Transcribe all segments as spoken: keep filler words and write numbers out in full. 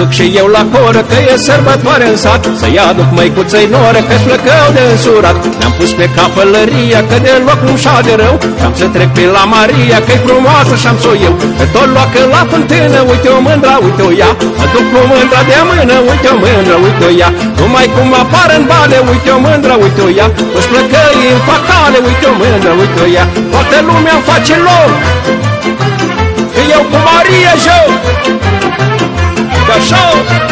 duc și eu la coră, că e sărbătoare în sat, să-i aduc măicuță-i noră, că-și plăcău de însurat. Ne-am pus pe capălăria, că deloc nu-mi șade rău, și-am să trec pe la Maria, că-i frumoasă și-am s-o eu. Că tot loacă la fântână, uite-o mândra, uite-o ea, mă duc cu mândra de mână, uite-o mândra, uite-o ea. Numai cum apar în bale, uite-o mândra, uite-o ea, își plăcăi în facale, uite-o mândra, uite-o ea. Toată lumea-mi face loc, că eu cu Maria joc, că așa.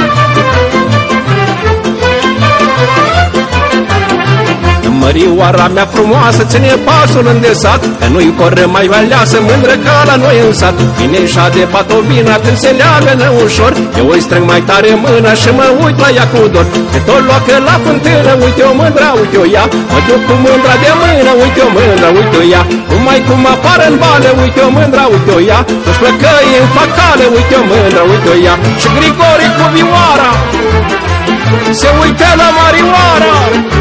Mărioara mea frumoasă ține pasul îndesat, că nu-i coră mai aleasă, mândră ca la noi în sat. Vine și de patovina când se leagă ușor, eu îi strâng mai tare mâna și mă uit la ea cu dor. Că tot loacă la fântână, uite-o mândra, uite-o ea, mă duc cu mândra de mână, uite-o mândra, uite-o ea. Numai cum apar în bale, uite-o mândra, uite-o ea, își plăcăi în facale, uite-o mândra, uite-o ea. Și Grigore cu vioara se uită la Marioara.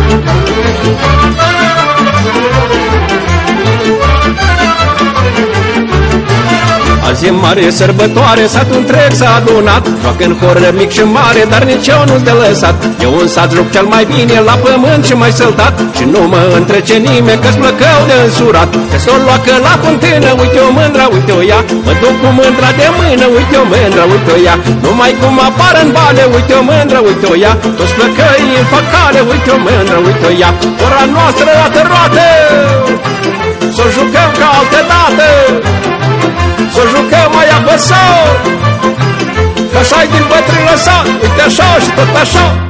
Azi e mare sărbătoare, satul întreg s-a adunat, joacă în hor mic și mare, dar nici eu nu-s de lăsat. Eu în sat joc cel mai bine, la pământ și mai săltat, și nu mă întrece nimeni, că-s plăcău de însurat. Că s-o loacă la fântână, uite-o mândra, uite-o ea, mă duc cu mândra de mână, uite-o mândra, uite-o ea. Numai cum apar în bale, uite-o mândra, uite-o ea, toți plăcăi în facale, uite-o mândra, uite-o ea. Ora noastră roată, roată, s-o jucăm ca altă dată, să jucăm mai apăsat, că așa-i din bătrân lăsat, uite așa și tot așa.